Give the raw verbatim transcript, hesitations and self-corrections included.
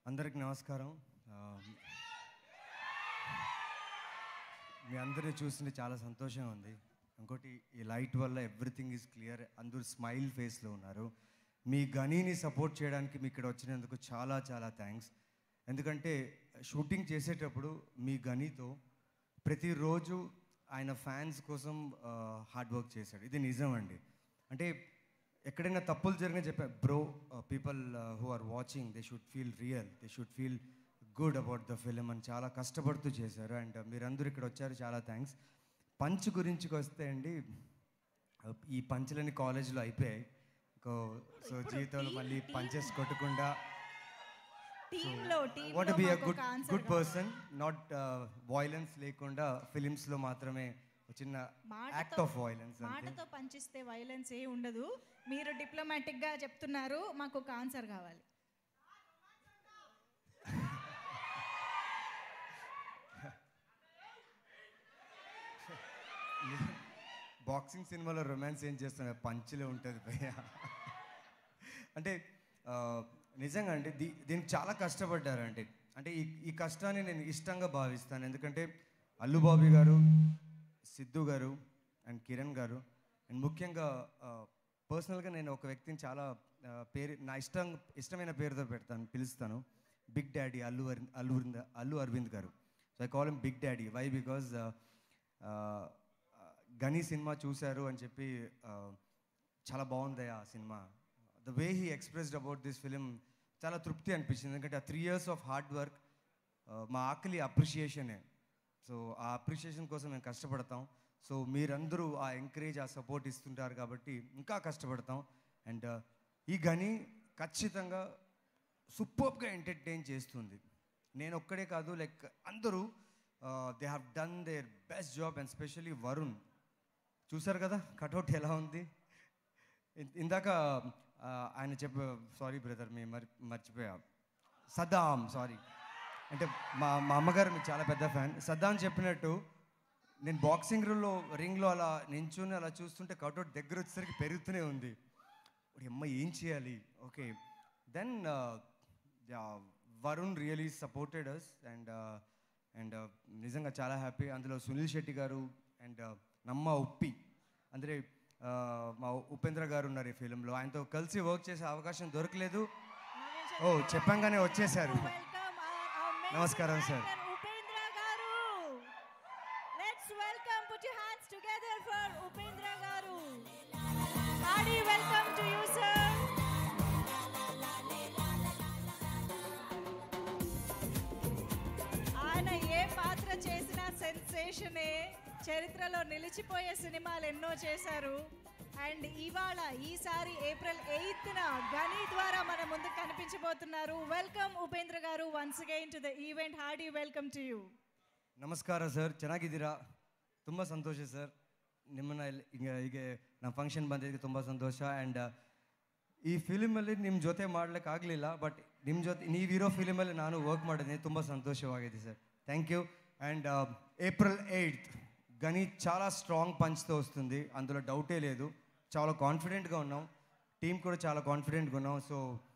అందరికి నమస్కారం. మీ అందరిని చూస్తుంటే చాలా సంతోషంగా ఉంది. ఇంకోటి ఈ లైట్ వల్ల ఎవ్రీథింగ్ ఈజ్ క్లియర్. అందరూ స్మైల్ ఫేస్లో ఉన్నారు. మీ గనీని సపోర్ట్ చేయడానికి మీ ఇక్కడ వచ్చినందుకు చాలా చాలా థ్యాంక్స్. ఎందుకంటే షూటింగ్ చేసేటప్పుడు మీ గనీతో ప్రతిరోజు ఆయన ఫ్యాన్స్ కోసం హార్డ్ వర్క్ చేశాడు. ఇది నిజం అండి. అంటే ఎక్కడైనా తప్పులు జరిగినా చెప్పా, bro people who are watching they should feel real, they should feel good about the film అని చాలా కష్టపడుతూ చేశారు. అండ్ మీరందరూ ఇక్కడ వచ్చారు, చాలా థ్యాంక్స్. పంచ్ గురించి వస్తే అండి, ఈ పంచులని కాలేజ్లో అయిపోయాయి. సో జీవితంలో మళ్ళీ పంచెస్ కొట్టకుండా what be a good good person, not violence లేకుండా ఫిలిమ్స్లో మాత్రమే చిన్న యాక్ట్ ఆఫ్ వైలెన్స్. మాటతో పంచిస్తే వైలెన్స్ ఏ ఉండదు. మీరు డిప్లొమాటిక్గా చెప్తున్నారు, మాకు ఒక ఆన్సర్ కావాలి. బాక్సింగ్ సినిమాలో రొమాన్స్ ఏం చేస్తున్నా, పంచులే ఉంటుంది భయ్య. అంటే నిజంగా అండి దీ దీనికి చాలా కష్టపడ్డారండి. అంటే ఈ ఈ కష్టాన్ని నేను ఇష్టంగా భావిస్తాను. ఎందుకంటే అల్లు బాబీ గారు, సిద్ధు గారు అండ్ కిరణ్ గారు, అండ్ ముఖ్యంగా పర్సనల్గా నేను ఒక వ్యక్తిని చాలా పేరు నా ఇష్టం ఇష్టమైన పేరుతో పెడతాను, పిలుస్తాను. Big daddy Allu Allu Allu Aravind garu. So I call him big daddy. Why? Because Ghani సినిమా చూశారు అని చెప్పి చాలా బాగుంది ఆ సినిమా. The way he expressed about this film చాలా తృప్తి అనిపించింది. ఎందుకంటే ఆ three years of hard work మా ఆకలి అప్రిషియేషనే. సో ఆ అప్రిషియేషన్ కోసం మేము కష్టపడతాం. సో మీరందరూ ఆ ఎంకరేజ్, ఆ సపోర్ట్ ఇస్తుంటారు కాబట్టి ఇంకా కష్టపడతాం. అండ్ ఈ గని ఖచ్చితంగా సూపర్గా ఎంటర్టైన్ చేస్తుంది. నేను ఒక్కడే కాదు, లైక్ అందరూ they have done their best job. And specially Varun, చూసారు కదా కటౌట్ ఎలా ఉంది. ఇందాక ఆయన చెప్ప సారీ బ్రదర్, మేము మరి మర్చిపోయా సద్దాం, సారీ. అంటే మా మా అమ్మగారు మీకు చాలా పెద్ద ఫ్యాన్. సద్దాం చెప్పినట్టు నేను బాక్సింగ్ రూమ్లో రింగ్లో అలా నించుని అలా చూస్తుంటే కటౌట్ దగ్గర వచ్చేసరికి పెరుగుతూనే ఉంది. అమ్మ ఏం చేయాలి? Okay, then Varun really supported us. And and నిజంగా చాలా హ్యాపీ. అందులో సునీల్ శెట్టి గారు అండ్ నమ్మ ఉప్పి, అంటే మా ఉపేంద్ర గారు ఉన్నారు ఈ ఫిలింలో. ఆయనతో కలిసి వర్క్ చేసే అవకాశం దొరకలేదు. ఓ చెప్పంగానే వచ్చేసారు. నమస్కారం sir. Upendra garu, let's welcome, put your hands together for Upendra garu. Hearty welcome to you sir. ఆయన ఏ పాత్ర చేసినా సెన్సేషనే. చరిత్రలో నిలిచిపోయే సినిమాలు ఎన్నో చేశారు. అండ్ ఇవాళ ఈసారి ఏప్రిల్ ఎయిత్న గనీ ద్వారా మన ముందు కనిపించబోతున్నారు. Welcome Upendra garu once again to the event. Hearty welcome to you. ನಮಸ್ಕಾರ ಸರ್, ಚೆನ್ನಾಗಿದ್ದೀರಾ? ತುಂಬ ಸಂತೋಷ ಸರ್, ನಿಮ್ಮನ್ನ ಈಗ ಹೀಗೆ ನಮ್ಮ ಫಂಕ್ಷನ್ ಬಂದಿದ್ದಕ್ಕೆ ತುಂಬ ಸಂತೋಷ. ಆ್ಯಂಡ್ ಈ ಫಿಲಿಮಲ್ಲಿ ನಿಮ್ಮ ಜೊತೆ ಮಾಡ್ಲಿಕ್ಕೆ ಆಗಲಿಲ್ಲ, ಬಟ್ ನಿಮ್ಮ ಜೊತೆ ನೀವಿರೋ ಫಿಲಿಮಲ್ಲಿ ನಾನು ವರ್ಕ್ ಮಾಡಿದ್ದೀನಿ. ತುಂಬ ಸಂತೋಷವಾಗಿದೆ sir, thank you. And April eighth Ghani చాలా స్ట్రాంగ్ పంచ్తో వస్తుంది, అందులో డౌటే లేదు. చాలా కాన్ఫిడెంట్గా ఉన్నాం, టీం కూడా చాలా కాన్ఫిడెంట్గా ఉన్నాం. సో